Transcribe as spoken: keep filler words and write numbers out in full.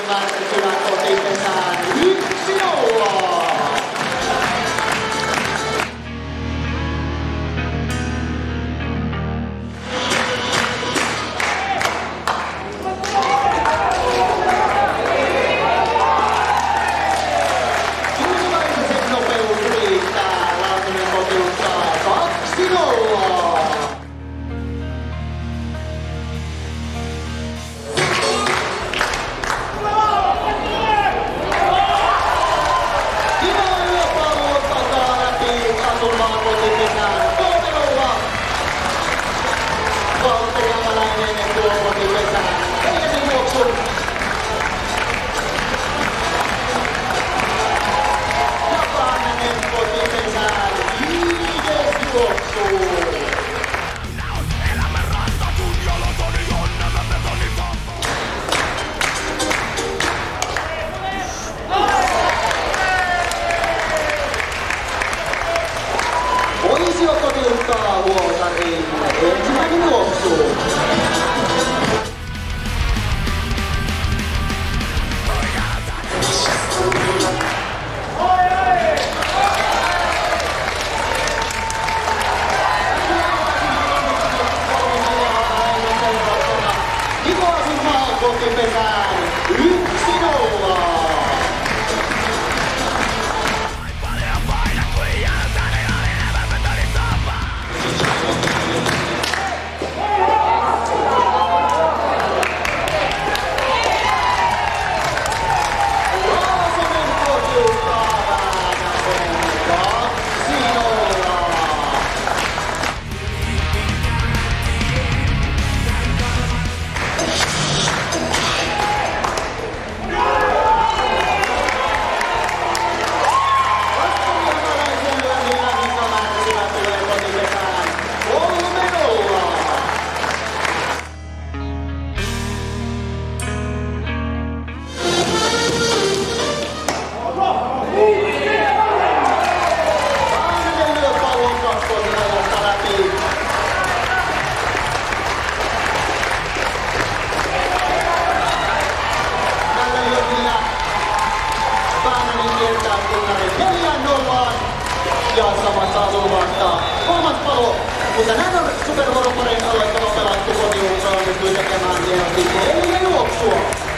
lähdettynä kotipesään yksi nolla. Ensimmäisen nopeus riittää. Laatuinen kotiuttaa kaksi nolla. Voisiko kotiuttaa Vuosarin ensimmäinen juoksu? Nikolasin maa kotipesään yksi nolla. Ja samassa asuvasta kolmas palo, mutta näin on Supervuoroparin aloittava pelattu kotiuutsa onnistuin tekemään hienosti neljä juoksua.